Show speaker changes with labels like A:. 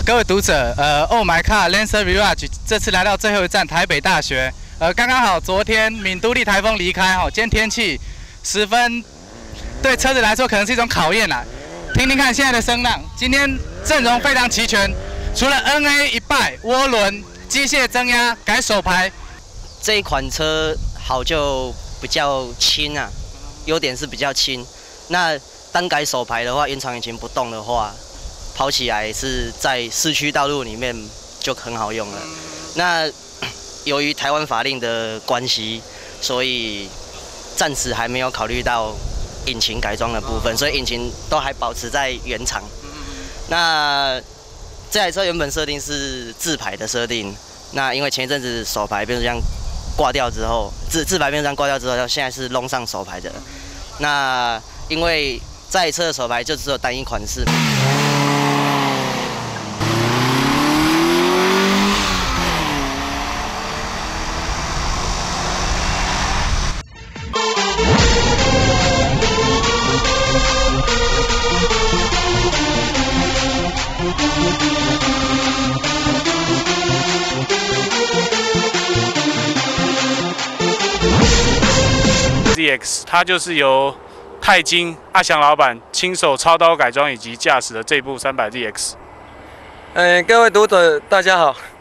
A: 各位读者，Oh my car Lancer Mirage 这次来到最后一站台北大学，刚刚好昨天闽都立台风离开今天天气十分对车子来说可能是一种考验啦。听听看现在的声浪，今天阵容非常齐全，除了 NA 一拜、涡轮、机械增压、改手排，
B: 这一款车好就比较轻啊，优点是比较轻。那单改手排的话，延长引擎不动的话，跑起来是在市区道路里面就很好用了。那由于台湾法令的关系，所以暂时还没有考虑到引擎改装的部分，所以引擎都还保持在原厂。那这台车原本设定是自排的设定，那因为前一阵子手排变速箱挂掉之后，自排变速箱挂掉之后，现在是弄上手排的。那因为这台车的手排就只有单一款式。
C: ZX 它就是由钛金阿翔老板亲手操刀改装以及驾驶的这部300 ZX。
D: 各位读者大家好，